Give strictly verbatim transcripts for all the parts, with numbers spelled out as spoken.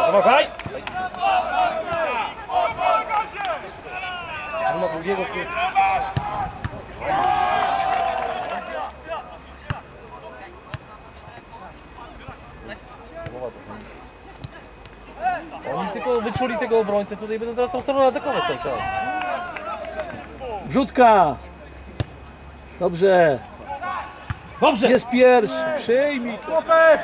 Pomagaj! Nie ma drugiego Oni tylko wyczuli tego obrońcę tutaj i będą teraz tą stroną atakować cały czas. Wrzutka! Dobrze! Dobrze! Jest pierwszy! Przyjmij! Chłopek!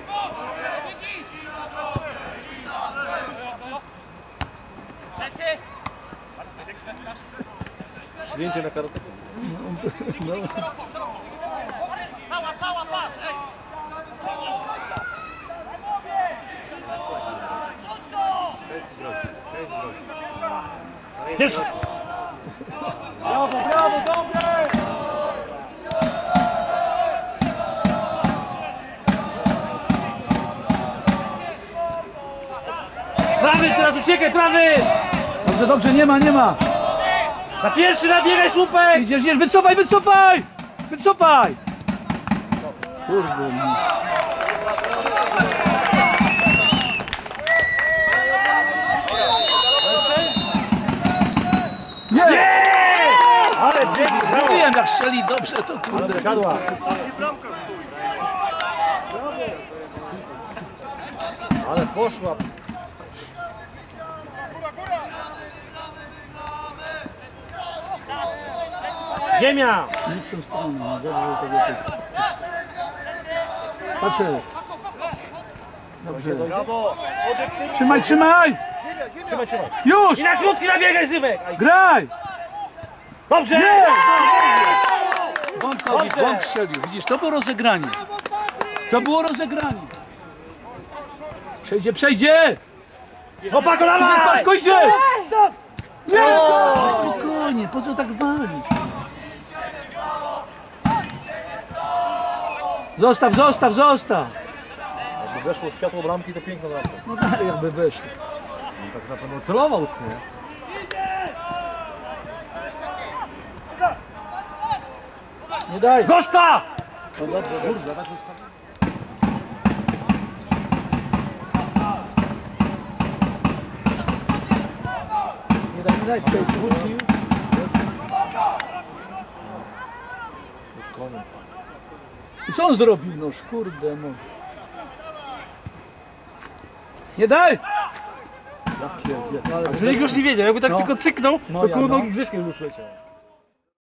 Zdjęcie na kartę. No. Cała, cała, patrz! Ej! Pierwszy! Brawo, brawo, dobre! Prawy, teraz uciekaj, prawy! Dobrze, dobrze, nie ma, nie ma! Na pierwszy nabiegaj, słupek! Idziesz, idziesz, wycofaj, wycofaj! Wycofaj! Kurde. Nie! Nie! Ale biegnie, Mówiłem, jak strzeli dobrze, to kurde. siadła. Ale poszła. Ziemia! Nie w tą stronę, no dobrze, tego typu. Patrzę. Dobrze. Brawo! Trzymaj, trzymaj! Trzymaj, trzymaj. Już! I na krótki nabiegaj, Zymek! Graj! Dobrze! Bąkowi, Dobrze. bąk strzelił. Widzisz, to było rozegranie. To było rozegranie. Przejdzie, przejdzie! Chłopako, Idzie, dawaj! patrz, idzie! Nie! Spokojnie, po co tak walić? Zostaw, zostaw, zostaw! Jakby weszło w światło bramki, to piękna bramka. No tak, jakby weszło. Tak na pewno celował, nie? Nie daj! Zostaw! No dobrze, kurwa, tak zostaw. Nie daj, nie daj, tutaj wrócił. Już koniec. I co on zrobił? Noż, kurde, no. Nie daj! Ja pierdzie. Grześ już nie wiedział, jakby tak No. tylko cyknął, No to ja, koło no. nogi Grześkiem już leciał.